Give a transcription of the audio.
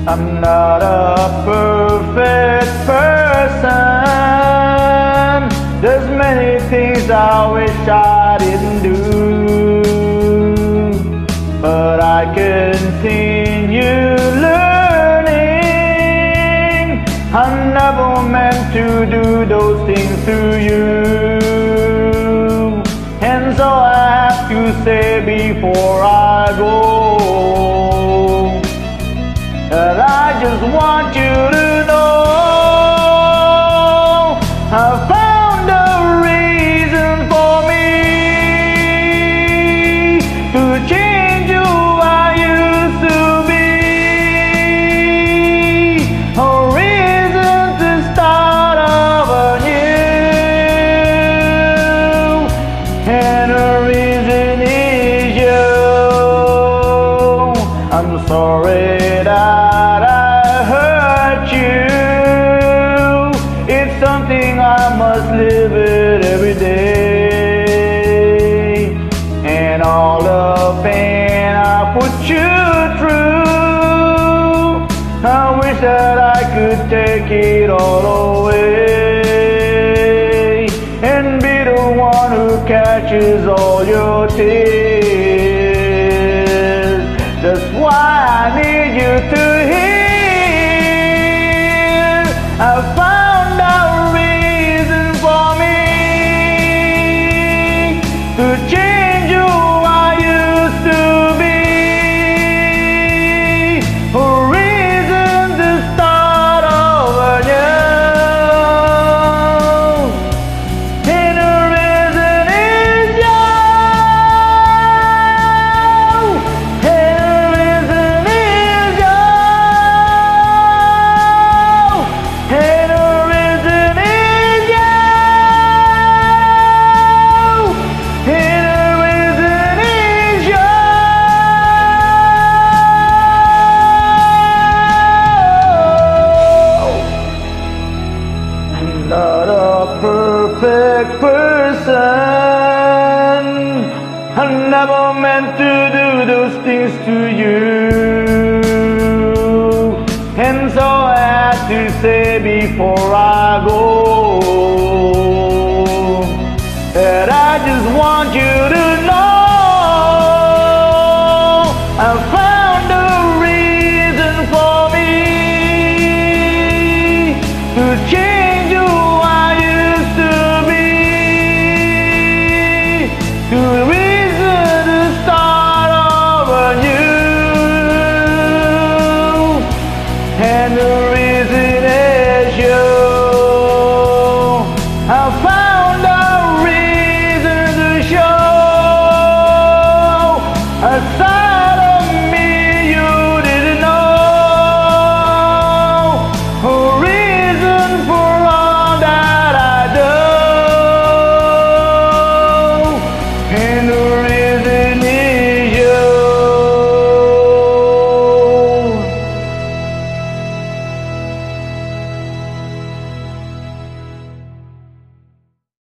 I'm not a perfect person. There's many things I wish I didn't do, but I continue learning. I never meant to do those things to you, and so I have to say before I go that I just want you to know I found a reason for me to change who I used to be, a reason to start over new, and the reason is you. I'm sorry that I hurt you. It's something I must live with every day, and all the pain I put you through, I wish that I could take it all away and be the one who catches all your tears. That's why I need you to hear I found a reason for me to change who I used to be, a reason to start over new, and the reason is you. Not a perfect person. I never meant to do those things to you, and so I had to say before I